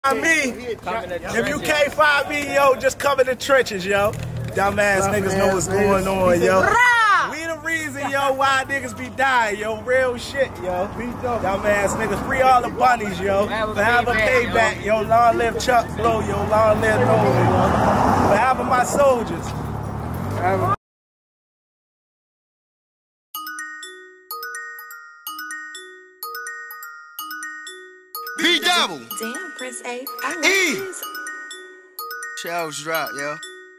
Me, if you can't find me, yo, just come in the trenches, yo. Dumbass niggas know what's going on, yo. We the reason, yo, why niggas be dying, yo. Real shit, yo. Dumbass niggas, free all the bunnies, yo. Forever payback, yo. Long live Chuck Blow, yo. Long live Nolan, yo. Forever my soldiers. B-double. Damn, Prince A. I love E. this. Shells drop, yo.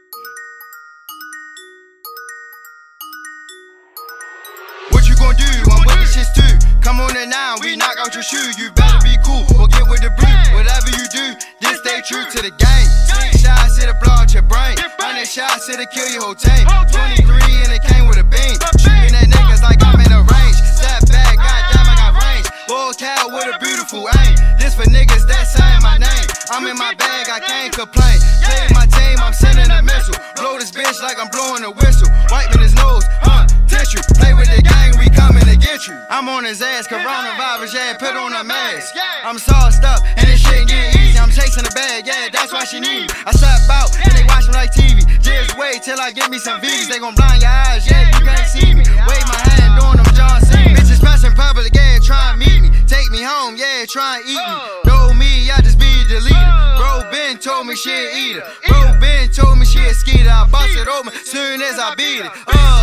What you gon' do? I'm with the shits too. Come on in now, we knock out your shoe. You better be cool or get with the blue. Whatever you do, just stay true to the game. 6 shots, it'll blow out your brain. 100 shots, it'll kill your whole team. 23 and it came with a beam. Shooting at niggas like I'm in a range. Step back, goddamn, I got range. Bull cow with a beautiful aim. This for niggas that saying my name. I'm in my bag, I can't complain. Play my team, I'm sending a missile. Blow this bitch like I'm blowing a whistle. Wiping his nose, tissue. Play with the gang, we coming to get you. I'm on his ass, coronavirus, yeah, put on a mask. I'm sauced up, and this shit get easy. I'm chasing the bag, yeah, that's why she need me. I slap out, and they watch me like TV. Just wait till I get me some V's. They gon' blind your eyes, yeah, you can't see me. Wave my hand, doing them John Cena. Bitches passing public, yeah, try and meet me. Take me home, yeah, try and eat me. Know me, I just be the leader. Bro Ben told me she a eater. Bro Ben told me she a skeeter. I bust it open soon as I beat it.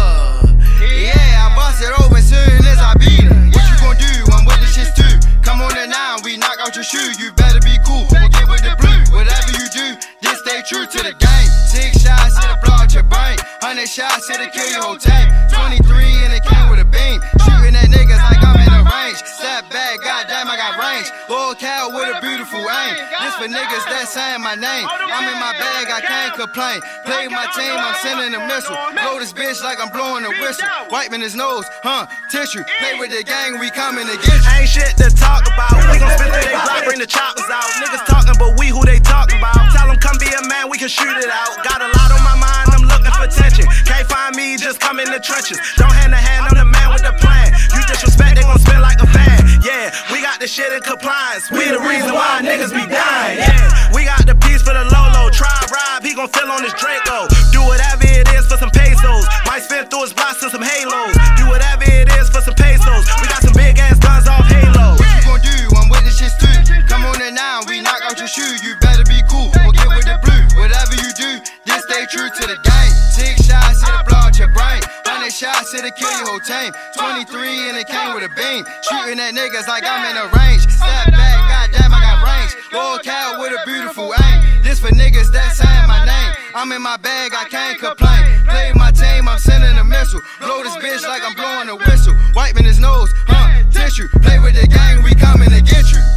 Yeah, I bust it open soon as I beat it. What you gon' do? I'm with the shits too. Come on in now, we knock out your shoe. You better be cool or get with the blue. Whatever you do, just stay true to the game. 6 shots, it'll blow out your brain. 100 shots, it'll kill your whole team. 23 and it came with a beam. Shooting at niggas like I'm in a range. Step back, goddamn, I got range. Bull cow with a beautiful aim. This for niggas that saying my name. I'm in my bag, I can't complain. Play my team, I'm sending a missile. Blow this bitch like I'm blowing a whistle. Wiping his nose, tissue. Play with the gang, we coming to get you. Ain't shit to talk about. We gon' spit till they block, bring the choppers out. Niggas talking, but we who they talking about. Tell them come be a man, we can shoot it out. Got a lot on my mind, I'm looking for attention. Can't find me, just come in the trenches. Don't hand the hand, I'm the man with the plan. You disrespect, they gon' spin like a fan. Yeah, we got the shit in compliance. We the reason why niggas be dying. Yeah, we got the piece for the Lolo. Try Rob, he gon' fill on his Draco. Do whatever it is for some pesos. Might spin through his blocks and some halos. Do whatever it is for some pesos. We got some big ass guns off Halo. What you gon' do? I'm with the shits too. Come on in now, we knock out your shoe. You better be cool or get with the blue. Whatever you do, just stay true to the game. 6 shots, it'll blow out your brain. 100 shots, it'll kill your whole team. 23 and it came with a beam. Shooting at niggas like I'm in a range. Step back, goddamn, I got range. Bull cow with a beautiful aim. This for niggas that saying my name. I'm in my bag, I can't complain. Play my team, I'm sending a missile. Blow this bitch like I'm blowing a whistle. Wiping his nose, tissue. Play with the gang, we coming to get you.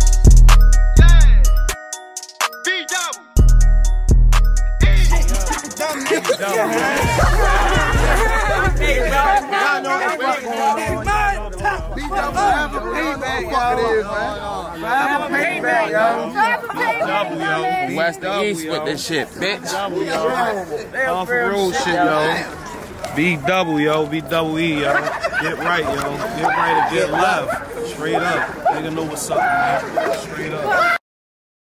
B-double. West to East with this shit, bitch. Off the road shit, yo. B-double, yo. B-double-E, yo. Get right, yo. Get right or get left. Straight up. Nigga know what's up, man. Straight up.